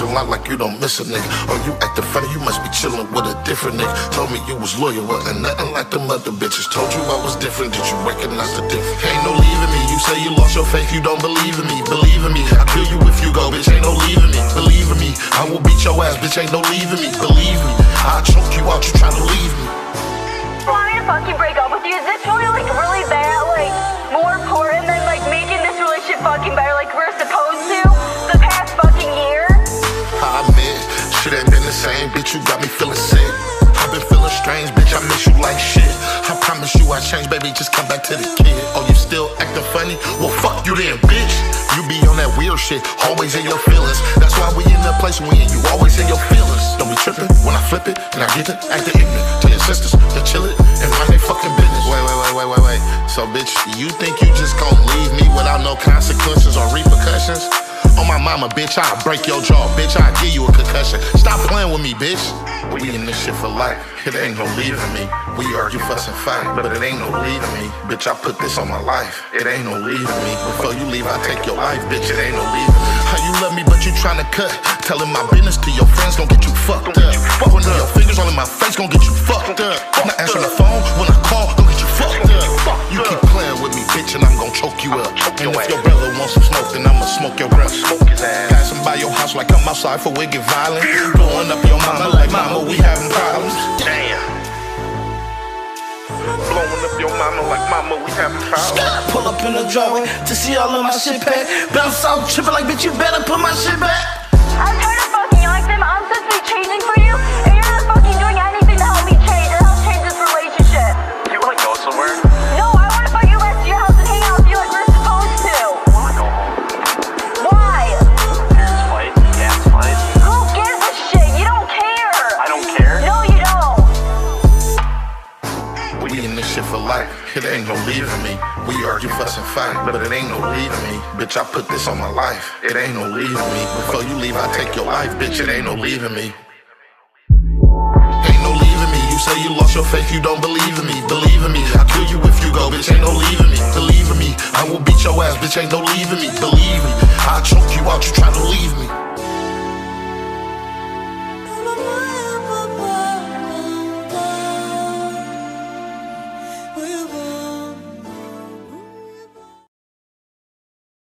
parking lot like you don't miss a nigga. Oh, you acting funny, you must be chillin' with a different nigga. Told me you was loyal, wasn't nothing like them other bitches. Told you I was different, did you recognize the difference? Ain't no leaving me, you say you lost your faith, you don't believe in me. Believe in me, I'll kill you if you go, bitch, ain't no leaving me. Believe in me, I will beat your ass, bitch, ain't no leaving me. Believe me, I'll choke you out, you tryna leave me. Wanting to fucking break up with you, is this really like really bad? Like, more important than like making this relationship fucking better like we're supposed to the past fucking year? I admit, shit ain't been the same, bitch, you got me feeling sick. I've been feeling strange, bitch, I miss you like shit. I promise you I changed, baby, just come back to the kid. Oh, you still acting funny? Well, fuck you then, bitch. You be on that weird shit, always in your feelings. That's why we in the place we in, you always in your feelings. Don't be tripping when I flip it, and I get it, acting ignorant. Tell your sisters to chill it, and mind they fucking business. Wait. So, bitch, you think you just gon' leave me without no consequences or repercussions? On my mama, bitch, I'll break your jaw, bitch, I'll give you a concussion. Stop playing with me, bitch. We in this shit for life, it ain't no leaving me. We argue, fuss, and fight, but it ain't no leaving me. Bitch, I put this on my life, it ain't no leaving me. Before you leave, I take your life, bitch, it ain't no leaving me. How you love me, but you tryna cut? Telling my business to your friends gon' get you fucked up. Pointing your fingers all in my face gon' get you fucked up. Not answering the phone when I call, gon' get you fucked up. You keep playing with me, bitch, and I'm gon' choke you up. And if your brother wants some smoke, then I'ma smoke your breath. Passing by your house like I'm outside for we get violent. Blowing up your mama like mama, we having problems. Damn. Blowing up your mama like mama, we having problems. Pull up in the driveway to see all of my shit packed. Bounce out tripping like, bitch, you better put my shit back. I'm tired of fucking you like them. I'm supposed to be changing for you, and you're not fucking doing anything to help me change or help change this relationship. Do you wanna go somewhere? No, I wanna fucking rest at your house and hang out with you like we're supposed to. I wanna go home. Why? Parents fight, cats fight. Who gives a shit? You don't care. I don't care. No, you don't. We in this shit for life, it ain't no leaving me. We argue, fuss, and fight, but it ain't no leaving me. Bitch, I put this on my life, it ain't no leaving me. Before you leave, I take your life, bitch, it ain't no leaving me. Ain't no leaving me, you say you lost your faith, you don't believe in me. Believe in me, I'll kill you if you go, bitch, ain't no leaving me. Believe in me, I will beat your ass, bitch, ain't no leaving me. Believe me, I'll choke you out, you try